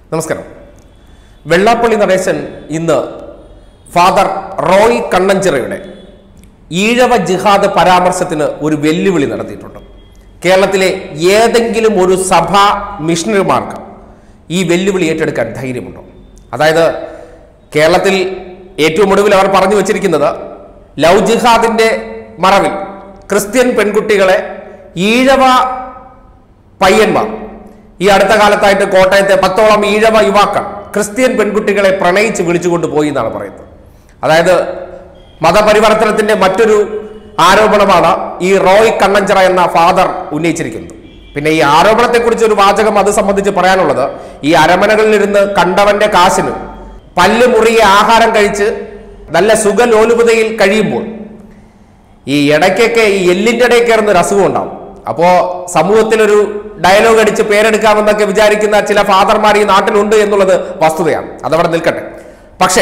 നമസ്കാരം. വെള്ളാപ്പള്ളി നടേശൻ ഇന്ന് ഫാദർ റോയ് കണ്ണഞ്ചിറയുടെ ഈഴവ ജിഹാദ് പരാമർശത്തിന് ഒരു വെല്ലുവിളി നടത്തിയിട്ടുണ്ട്. കേരളത്തിലെ ഏതെങ്കിലും ഒരു സഭാ മിഷണറിമാർക്ക് ഈ വെല്ലുവിളി ഏറ്റെടുക്കാൻ ധൈര്യമുണ്ടോ? അതായത് കേരളത്തിൽ ഏറ്റവും ഒടുവിൽ അവർ പറഞ്ഞു വച്ചിരിക്കുന്നത് ലവ് ജിഹാദിന്റെ മറവിൽ ക്രിസ്ത്യൻ പെൺകുട്ടികളെ ഈഴവ പയ്യന്മാർ ഈ അടുത്ത കാലത്തായിട്ട് കോട്ടയത്തെ 10ഓളം ഈഴവ യുവാക്കൾ ക്രിസ്ത്യൻ പെൺകുട്ടികളെ പ്രണയിച്ച് വിളിച്ചുകൊണ്ടുപോയി എന്നാണ് പറയുന്നത്. അതായത് മതപരിവർത്തനത്തിന്റെ മറ്റൊരു ആരോപണമാണ് ഈ റോയ് കണ്ണഞ്ചിറ എന്ന ഫാദർ ഉന്നയിച്ചിരിക്കുന്നത്. പിന്നെ ഈ ആരോപണത്തെക്കുറിച്ച് ഒരു വാചകം അത് സംബന്ധിച്ച് പറയാനുള്ളത്, ഈ അരമനകളിലിരുന്ന് കണ്ടവന്റെ കാശിന് പല്ല് മുറിയെ ആഹാരം കഴിച്ച് നല്ല സുഖലോലുപതയിൽ കഴിയുമ്പോൾ ഈ ഇടയ്ക്കൊക്കെ ഈ എല്ലിൻ്റെ ഇടയിൽ കയറുന്നൊരു അസുഖം ഉണ്ടാവും. അപ്പോൾ സമൂഹത്തിലൊരു ഡയലോഗ് അടിച്ച് പേരെടുക്കാമെന്നൊക്കെ വിചാരിക്കുന്ന ചില ഫാദർമാർ ഈ നാട്ടിലുണ്ട് എന്നുള്ളത് വസ്തുതയാണ്. അതവിടെ നിൽക്കട്ടെ. പക്ഷേ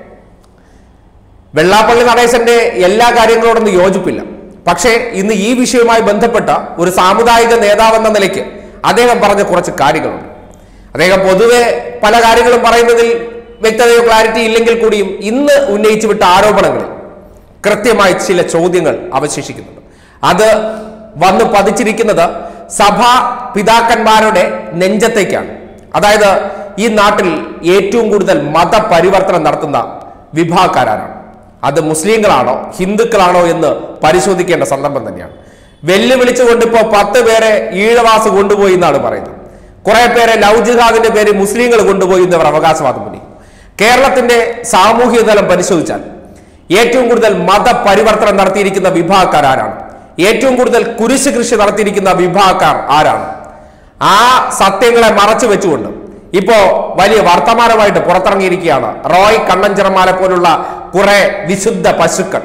വെള്ളാപ്പള്ളി നടേശന്റെ എല്ലാ കാര്യങ്ങളോടൊന്നും യോജിപ്പില്ല. പക്ഷേ ഇന്ന് ഈ വിഷയവുമായി ബന്ധപ്പെട്ട ഒരു സാമുദായിക നേതാവെന്ന നിലയ്ക്ക് അദ്ദേഹം പറഞ്ഞ കുറച്ച് കാര്യങ്ങളുണ്ട്. അദ്ദേഹം പൊതുവെ പല കാര്യങ്ങളും പറയുന്നതിൽ വ്യക്തതയോ ക്ലാരിറ്റി ഇല്ലെങ്കിൽ കൂടിയും ഇന്ന് ഉന്നയിച്ചു വിട്ട ആരോപണങ്ങളിൽ കൃത്യമായി ചില ചോദ്യങ്ങൾ അവശേഷിക്കുന്നുണ്ട്. അത് വന്ന് പതിച്ചിരിക്കുന്നത് സഭാ പിതാക്കന്മാരുടെ നെഞ്ചത്തേക്കാണ്. അതായത് ഈ നാട്ടിൽ ഏറ്റവും കൂടുതൽ മതപരിവർത്തനം നടത്തുന്ന വിഭാഗക്കാരാണ്. അത് മുസ്ലിങ്ങളാണോ ഹിന്ദുക്കളാണോ എന്ന് പരിശോധിക്കേണ്ട സന്ദർഭം തന്നെയാണ്. വെല്ലുവിളിച്ചുകൊണ്ട് ഇപ്പോൾ 10 പേരെ ഈഴവാസ് കൊണ്ടുപോയി എന്നാണ് പറയുന്നത്. കുറെ പേരെ ലവ് ജിഹാദിന്റെ പേര് മുസ്ലിങ്ങൾ കൊണ്ടുപോയി എന്നവർ അവകാശവാദം ഉന്നയിക്കും. കേരളത്തിന്റെ സാമൂഹിക തലം പരിശോധിച്ചാൽ ഏറ്റവും കൂടുതൽ മതപരിവർത്തനം നടത്തിയിരിക്കുന്ന വിഭാഗക്കാർ ആരാണ്? ഏറ്റവും കൂടുതൽ കുരിശ് കൃഷി നടത്തിയിരിക്കുന്ന വിഭാഗക്കാർ ആരാണ്? ആ സത്യങ്ങളെ മറച്ചു വെച്ചുകൊണ്ട് ഇപ്പോ വലിയ വർത്തമാനമായിട്ട് പുറത്തിറങ്ങിയിരിക്കുകയാണ് റോയ് കണ്ണഞ്ചിറമാരെ പോലുള്ള കുറെ വിശുദ്ധ പശുക്കൾ.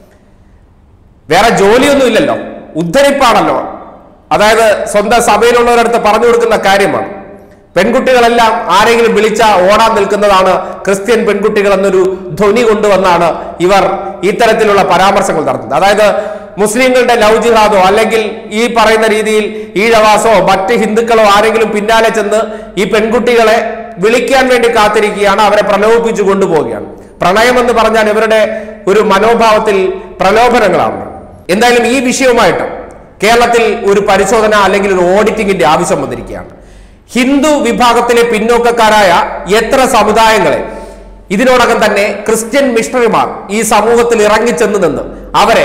വേറെ ജോലിയൊന്നും ഇല്ലല്ലോ, ഉദ്ധരിപ്പാണല്ലോ. അതായത് സ്വന്തം സഭയിലുള്ളവരടുത്ത് പറഞ്ഞു കൊടുക്കുന്ന കാര്യമാണ്. പെൺകുട്ടികളെല്ലാം ആരെങ്കിലും വിളിച്ചാൽ ഓടാൻ നിൽക്കുന്നതാണ് ക്രിസ്ത്യൻ പെൺകുട്ടികൾ എന്നൊരു ധ്വനി കൊണ്ടുവന്നാണ് ഇവർ ഇത്തരത്തിലുള്ള പരാമർശങ്ങൾ നടത്തുന്നത്. അതായത് മുസ്ലിങ്ങളുടെ ലവ് ജിഹാദോ അല്ലെങ്കിൽ ഈ പറയുന്ന രീതിയിൽ ഈഴവാസോ മറ്റ് ഹിന്ദുക്കളോ ആരെങ്കിലും പിന്നാലെ ചെന്ന് ഈ പെൺകുട്ടികളെ വിളിക്കാൻ വേണ്ടി കാത്തിരിക്കുകയാണ്, അവരെ പ്രലോഭിപ്പിച്ചു കൊണ്ടുപോവുകയാണ്. പ്രണയം എന്ന് പറഞ്ഞാൽ ഇവരുടെ ഒരു മനോഭാവത്തിൽ പ്രലോഭനങ്ങളാണ്. എന്തായാലും ഈ വിഷയവുമായിട്ട് കേരളത്തിൽ ഒരു പരിശോധന അല്ലെങ്കിൽ ഒരു ഓഡിറ്റിംഗിന്റെ ആവശ്യം വന്നിരിക്കുകയാണ്. ഹിന്ദു വിഭാഗത്തിലെ പിന്നോക്കക്കാരായ എത്ര സമുദായങ്ങളെ ഇതിനോടകം തന്നെ ക്രിസ്ത്യൻ മിഷണറിമാർ ഈ സമൂഹത്തിൽ ഇറങ്ങിച്ചെന്ന് നിന്ന് അവരെ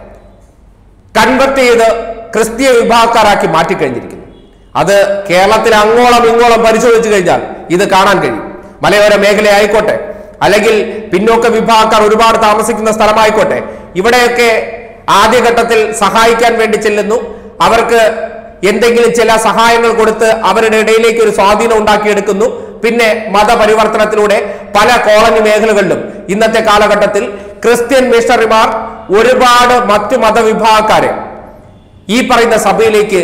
കൺവെർട്ട് ചെയ്ത് ക്രിസ്തീയ വിഭാഗക്കാരാക്കി മാറ്റിക്കഴിഞ്ഞിരിക്കുന്നു. അത് കേരളത്തിൽ അങ്ങോളം ഇങ്ങോളം പരിശോധിച്ചു കഴിഞ്ഞാൽ ഇത് കാണാൻ കഴിയും. മലയോര മേഖല ആയിക്കോട്ടെ അല്ലെങ്കിൽ പിന്നോക്ക വിഭാഗക്കാർ ഒരുപാട് താമസിക്കുന്ന സ്ഥലമായിക്കോട്ടെ, ഇവിടെയൊക്കെ ആദ്യഘട്ടത്തിൽ സഹായിക്കാൻ വേണ്ടി ചെല്ലുന്നു. അവർക്ക് എന്തെങ്കിലും ചില സഹായങ്ങൾ കൊടുത്ത് അവരുടെ ഇടയിലേക്ക് ഒരു സ്വാധീനം ഉണ്ടാക്കിയെടുക്കുന്നു. പിന്നെ മതപരിവർത്തനത്തിലൂടെ പല കോളനി മേഖലകളിലും ഇന്നത്തെ കാലഘട്ടത്തിൽ ക്രിസ്ത്യൻ മിഷണറിമാർ ഒരുപാട് മറ്റു മതവിഭാഗക്കാരെ ഈ പറയുന്ന സഭയിലേക്ക്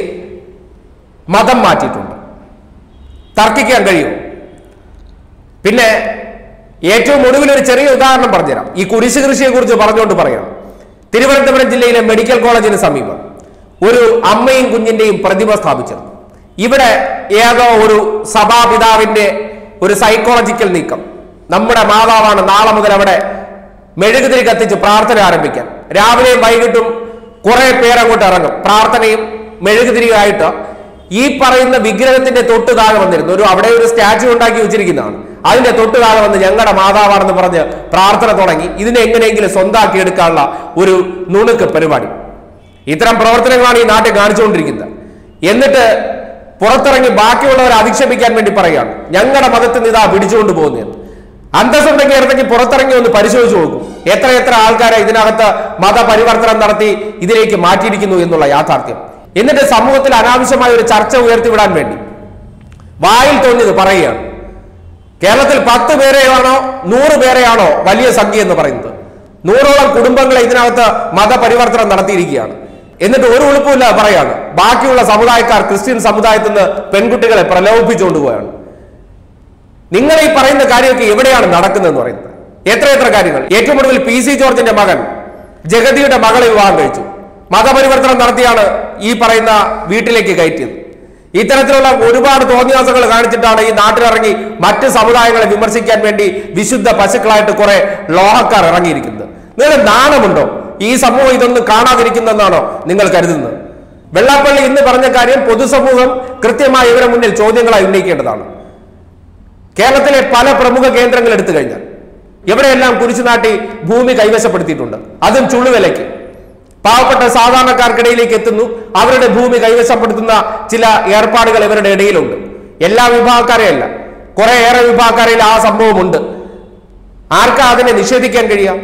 മതം മാറ്റിയിട്ടുണ്ട്. തർക്കിക്കാൻ കഴിയും. പിന്നെ ഏറ്റവും ഒടുവിൽ ഒരു ചെറിയ ഉദാഹരണം പറഞ്ഞുതരാം. ഈ കുരിശ് കൃഷിയെ കുറിച്ച് പറഞ്ഞുകൊണ്ട് പറയാം. തിരുവനന്തപുരം ജില്ലയിലെ മെഡിക്കൽ കോളേജിന് സമീപം ഒരു അമ്മയും കുഞ്ഞിന്റെയും പ്രതിമ സ്ഥാപിച്ചിരുന്നു. ഇവിടെ ഏതോ ഒരു സഭാപിതാവിന്റെ ഒരു സൈക്കോളജിക്കൽ നീക്കം, നമ്മുടെ മാതാവാണ്, നാളെ മുതൽ അവിടെ മെഴുകുതിരി കത്തിച്ച് പ്രാർത്ഥന ആരംഭിക്കാൻ. രാവിലെയും വൈകിട്ടും കുറെ പേരങ്ങോട്ട് ഇറങ്ങും പ്രാർത്ഥനയും മെഴുകുതിരിയുമായിട്ട്. ഈ പറയുന്ന വിഗ്രഹത്തിന്റെ തൊട്ട് താഴെ വന്നിരുന്നു അവിടെ ഒരു സ്റ്റാച്യു ഉണ്ടാക്കി വെച്ചിരിക്കുന്നതാണ്. അതിന്റെ തൊട്ട് താഴെ വന്ന് ഞങ്ങളുടെ മാതാവാണെന്ന് പറഞ്ഞ് പ്രാർത്ഥന തുടങ്ങി. ഇതിനെ എങ്ങനെയെങ്കിലും സ്വന്തമാക്കി എടുക്കാനുള്ള ഒരു നുണുക്ക് പരിപാടി. ഇത്തരം പ്രവർത്തനങ്ങളാണ് ഈ നാട്ടിൽ കാണിച്ചുകൊണ്ടിരിക്കുന്നത്. എന്നിട്ട് പുറത്തിറങ്ങി ബാക്കിയുള്ളവരെ അധിക്ഷേപിക്കാൻ വേണ്ടി പറയുകയാണ്, ഞങ്ങളുടെ മതത്തിൽ നിന്ന് ഇതാ പിടിച്ചുകൊണ്ട് പോകുന്നത്. അന്തസ്സുണ്ടെങ്കിൽ ഇടത്തേക്ക് പുറത്തിറങ്ങി ഒന്ന് പരിശോധിച്ചു നോക്കും എത്ര ആൾക്കാരെ ഇതിനകത്ത് മതപരിവർത്തനം നടത്തി ഇതിലേക്ക് മാറ്റിയിരിക്കുന്നു എന്നുള്ള യാഥാർത്ഥ്യം. എന്നിട്ട് സമൂഹത്തിൽ അനാവശ്യമായ ഒരു ചർച്ച ഉയർത്തിവിടാൻ വേണ്ടി വായിൽ തോന്നിയത് പറയുകയാണ്. കേരളത്തിൽ 10 പേരെയാണോ 100 പേരെയാണോ വലിയ സംഖ്യ എന്ന് പറയുന്നത്? 100ഓളം കുടുംബങ്ങളെ ഇതിനകത്ത് മതപരിവർത്തനം നടത്തിയിരിക്കുകയാണ്. എന്നിട്ട് ഒരു ഉളുപ്പില്ല പറയാണ് ബാക്കിയുള്ള സമുദായക്കാർ ക്രിസ്ത്യൻ സമുദായത്തിൽ നിന്ന് പെൺകുട്ടികളെ പ്രലോഭിപ്പിച്ചുകൊണ്ടുപോയാണ്. നിങ്ങൾ ഈ പറയുന്ന കാര്യമൊക്കെ എവിടെയാണ് നടക്കുന്നതെന്ന് പറയുന്നത്? എത്ര കാര്യങ്ങൾ. ഏറ്റവും ഒടുവിൽ PC ജോർജിന്റെ മകൻ ജഗതിയുടെ മകളെ വിവാഹം കഴിച്ചു. മതപരിവർത്തനം നടത്തിയാണ് ഈ പറയുന്ന വീട്ടിലേക്ക് കയറ്റിയത്. ഇത്തരത്തിലുള്ള ഒരുപാട് തോന്നിയാസങ്ങൾ കാണിച്ചിട്ടാണ് ഈ നാട്ടിലിറങ്ങി മറ്റ് സമുദായങ്ങളെ വിമർശിക്കാൻ വേണ്ടി വിശുദ്ധ പശുക്കളായിട്ട് കുറെ ലോഹക്കാർ ഇറങ്ങിയിരിക്കുന്നത്. നിങ്ങൾക്ക് നാണമുണ്ടോ? ഈ സമൂഹം ഇതൊന്നും കാണാതിരിക്കുന്നെന്നാണോ നിങ്ങൾ കരുതുന്നത്? വെള്ളാപ്പള്ളി ഇന്ന് പറഞ്ഞ കാര്യം പൊതുസമൂഹം കൃത്യമായി ഇവരെ മുന്നിൽ ചോദ്യങ്ങളായി ഉന്നയിക്കേണ്ടതാണ്. കേരളത്തിലെ പല പ്രമുഖ കേന്ദ്രങ്ങൾ എടുത്തു കഴിഞ്ഞാൽ എവിടെയെല്ലാം കുരിശുനാട്ടി ഭൂമി കൈവശപ്പെടുത്തിയിട്ടുണ്ട്, അതും ചുള്ളുവിലയ്ക്ക്. പാവപ്പെട്ട സാധാരണക്കാർക്കിടയിലേക്ക് എത്തുന്നു, അവരുടെ ഭൂമി കൈവശപ്പെടുത്തുന്ന ചില ഏർപ്പാടുകൾ ഇവരുടെ ഇടയിലുണ്ട്. എല്ലാ വിഭാഗക്കാരെയല്ല, കുറെ ഏറെ വിഭാഗക്കാരിൽ ആ സംഭവമുണ്ട്. ആർക്കാ അതിനെ നിഷേധിക്കാൻ കഴിയാം?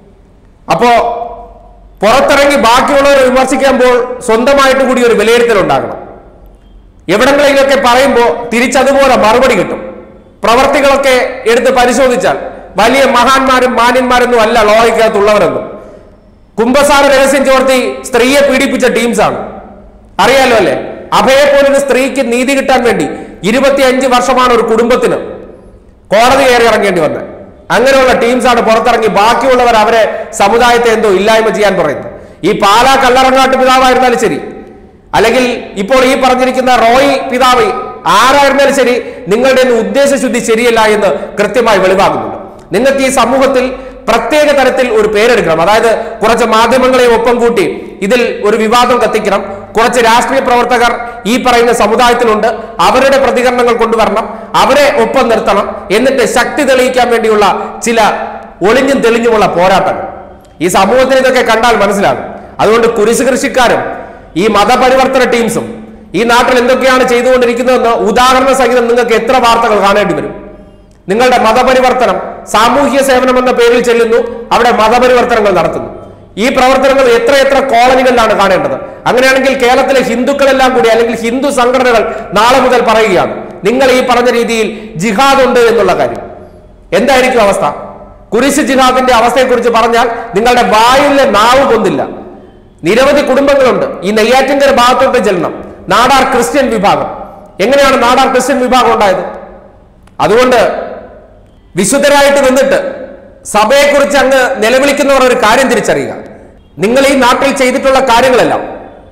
അപ്പോ പുറത്തിറങ്ങി ബാക്കിയുള്ളവരെ വിമർശിക്കുമ്പോൾ സ്വന്തമായിട്ട് കൂടി ഒരു വിലയിരുത്തൽ ഉണ്ടാകണം. എവിടെങ്ങളിലൊക്കെ പറയുമ്പോൾ തിരിച്ചതുപോലെ മറുപടി കിട്ടും. പ്രവർത്തികളൊക്കെ എടുത്ത് പരിശോധിച്ചാൽ വലിയ മഹാന്മാരും മാന്യന്മാരൊന്നും അല്ല ലോകത്തുള്ളവരൊന്നും. കുംഭസാര രഹസ്യം ചോർത്തി സ്ത്രീയെ പീഡിപ്പിച്ച ടീംസാണ്, അറിയാലോ അല്ലെ? അഭയെ പോലൊരു സ്ത്രീക്ക് നീതി കിട്ടാൻ വേണ്ടി 25 വർഷമാണ് ഒരു കുടുംബത്തിന് കോടതി കയറി ഇറങ്ങേണ്ടി വന്നത്. അങ്ങനെയുള്ള ടീംസാണ് പുറത്തിറങ്ങി ബാക്കിയുള്ളവർ അവരെ സമുദായത്തെ എന്തോ ഇല്ലായ്മ ചെയ്യാൻ പറയുന്നത്. ഈ പാലാ കല്ലറങ്ങാട്ട് പിതാവായിരുന്നാലും ശരി, അല്ലെങ്കിൽ ഇപ്പോൾ ഈ പറഞ്ഞിരിക്കുന്ന റോയ് പിതാവ് ആരായിരുന്നാലും ശരി, നിങ്ങളുടെ ഉദ്ദേശശുദ്ധി ശരിയല്ല എന്ന് കൃത്യമായി വെളിവാകുന്നുണ്ട്. നിങ്ങൾക്ക് ഈ സമൂഹത്തിൽ പ്രത്യേക തരത്തിൽ ഒരു പേരെടുക്കണം. അതായത് കുറച്ച് മാധ്യമങ്ങളെ ഒപ്പം കൂട്ടി ഇതിൽ ഒരു വിവാദം കത്തിക്കണം. കുറച്ച് രാഷ്ട്രീയ പ്രവർത്തകർ ഈ പറയുന്ന സമുദായത്തിലുണ്ട്, അവരുടെ പ്രതികരണങ്ങൾ കൊണ്ടുവരണം, അവരെ ഒപ്പം നിർത്തണം. എന്നിട്ട് ശക്തി തെളിയിക്കാൻ വേണ്ടിയുള്ള ചില ഒളിഞ്ഞും തെളിഞ്ഞുമുള്ള പോരാട്ടങ്ങൾ ഈ സമൂഹത്തിന് ഇതൊക്കെ കണ്ടാൽ മനസ്സിലാകും. അതുകൊണ്ട് കുരിശ് കൃഷിക്കാരും ഈ മതപരിവർത്തന ടീംസും ഈ നാട്ടിൽ എന്തൊക്കെയാണ് ചെയ്തുകൊണ്ടിരിക്കുന്നതെന്ന് ഉദാഹരണ സഹിതം നിങ്ങൾക്ക് എത്ര വാർത്തകൾ കാണേണ്ടി വരും. നിങ്ങളുടെ മതപരിവർത്തനം സാമൂഹ്യ സേവനം എന്ന പേരിൽ ചെല്ലുന്നു, അവിടെ മതപരിവർത്തനങ്ങൾ നടത്തുന്നു. ഈ പ്രവർത്തനങ്ങൾ എത്ര കോളനികളിലാണ് കാണേണ്ടത്. അങ്ങനെയാണെങ്കിൽ കേരളത്തിലെ ഹിന്ദുക്കളെല്ലാം കൂടി അല്ലെങ്കിൽ ഹിന്ദു സംഘടനകൾ നാളെ മുതൽ പറയുകയാണ്, നിങ്ങൾ ഈ പറഞ്ഞ രീതിയിൽ ജിഹാദ് ഉണ്ട് എന്നുള്ള കാര്യം. എന്തായിരിക്കും അവസ്ഥ? കുരിശ് ജിഹാദിന്റെ അവസ്ഥയെക്കുറിച്ച് പറഞ്ഞാൽ നിങ്ങളുടെ വായിലെ നാവ് പൊന്നില്ല. നിരവധി കുടുംബങ്ങളുണ്ട്. ഈ നെയ്യാറ്റിൻകര ഭാഗത്തോട്ട് ചെല്ലണം, നാടാർ ക്രിസ്ത്യൻ വിഭാഗം. എങ്ങനെയാണ് നാടാർ ക്രിസ്ത്യൻ വിഭാഗം ഉണ്ടായത്? അതുകൊണ്ട് വിശുദ്ധരായിട്ട് നിന്നിട്ട് സഭയെക്കുറിച്ച് അങ്ങ് നിലവിളിക്കുന്നവർ ഒരു കാര്യം തിരിച്ചറിയുക. നിങ്ങൾ ഈ നാട്ടിൽ ചെയ്തിട്ടുള്ള കാര്യങ്ങളെല്ലാം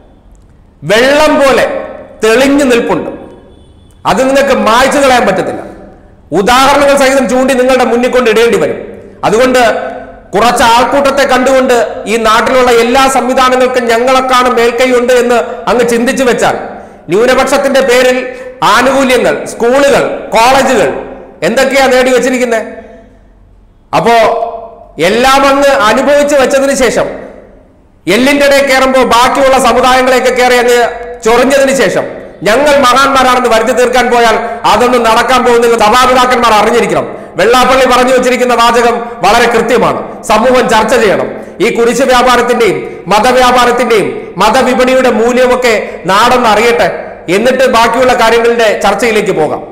വെള്ളം പോലെ തെളിഞ്ഞു നിൽപ്പുണ്ട്. അത് നിങ്ങൾക്ക് മായ്ച്ചു കളയാൻ പറ്റത്തില്ല. ഉദാഹരണങ്ങൾ സഹിതം ചൂണ്ടി നിങ്ങളുടെ മുന്നിൽ കൊണ്ട് ഇടേണ്ടി വരും. അതുകൊണ്ട് കുറച്ച് ആൾക്കൂട്ടത്തെ കണ്ടുകൊണ്ട് ഈ നാട്ടിലുള്ള എല്ലാ സംവിധാനങ്ങൾക്കും ഞങ്ങളെക്കാണ് മേൽക്കൈയുണ്ട് എന്ന് അങ്ങ് ചിന്തിച്ചു വെച്ചാൽ ന്യൂനപക്ഷത്തിന്റെ പേരിൽ ആനുകൂല്യങ്ങൾ, സ്കൂളുകൾ, കോളേജുകൾ എന്തൊക്കെയാ നേടി വെച്ചിരിക്കുന്നത്? അപ്പോ എല്ലാം അങ്ങ് അനുഭവിച്ചു വെച്ചതിന് ശേഷം എല്ലിന്റെ ഇടയിൽ കയറുമ്പോൾ ബാക്കിയുള്ള സമുദായങ്ങളെയൊക്കെ കയറി അങ്ങ് ചൊറിഞ്ഞതിന് ശേഷം ഞങ്ങൾ മഹാന്മാരാണെന്ന് വരുത്തി തീർക്കാൻ പോയാൽ അതൊന്നും നടക്കാൻ പോകുന്നില്ല. സഭാപിതാക്കന്മാർ അറിഞ്ഞിരിക്കണം. വെള്ളാപ്പള്ളി പറഞ്ഞു വെച്ചിരിക്കുന്ന വാചകം വളരെ കൃത്യമാണ്. സമൂഹം ചർച്ച ചെയ്യണം. ഈ കുരിശ് വ്യാപാരത്തിന്റെയും മതവ്യാപാരത്തിന്റെയും മതവിപണിയുടെ മൂല്യമൊക്കെ നാടൊന്ന് അറിയട്ടെ, എന്നിട്ട് ബാക്കിയുള്ള കാര്യങ്ങളുടെ ചർച്ചയിലേക്ക് പോകാം.